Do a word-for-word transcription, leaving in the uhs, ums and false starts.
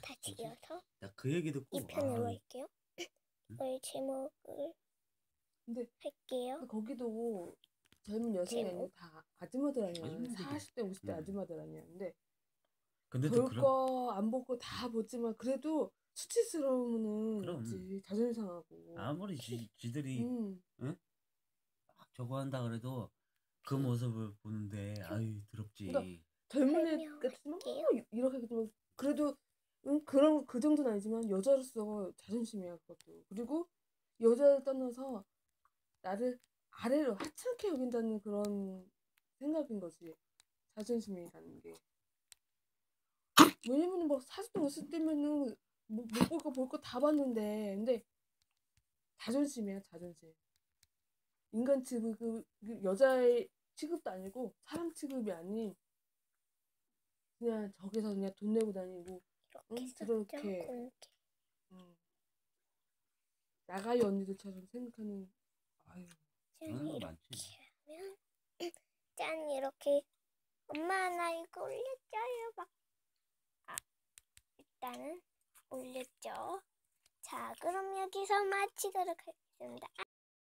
다 지어서 나 그 얘기 듣고 이 편으로 아, 할게요. 응? 오늘 제목을 근데, 할게요. 근데 거기도 젊은 여성이 아니고 다 아줌마들 아니야. 아줌마들이. 사십 대, 오십 대 음. 아줌마들 아니야. 근데 근데 또 볼 그런 거 안 볼 거 다 보지만 그래도 수치스러움은 그럼. 있지. 자존심 상하고. 아무리 지, 지들이 음. 응? 막 저거 한다 그래도 그 모습을 보는데 아유 더럽지. 그러니까 젊은 애 같으면 어, 이렇게 하겠지만 그래도 응, 그런 그 정도는 아니지만 여자로서 자존심이야 그것도. 그리고 여자를 떠나서 나를 아래로 하찮게 여긴다는 그런 생각인 거지. 자존심이라는 게. 왜냐면은 막 사십 대 오십 대면은 못 볼 거 볼 거 다 봤는데 근데 자존심이야 자존심. 인간 취급 그, 그 여자의 취급도 아니고 사람 취급이 아닌 그냥 저기서 그냥 돈 내고 다니고 응? 저렇게 음. 나가이 언니들처럼 생각하는 아유 짠 그런 거 이렇게 많지. 하면 짠 이렇게 엄마 나 이거 올렸어요 막 아, 일단은 올렸죠. 자 그럼 여기서 마치도록 하겠습니다.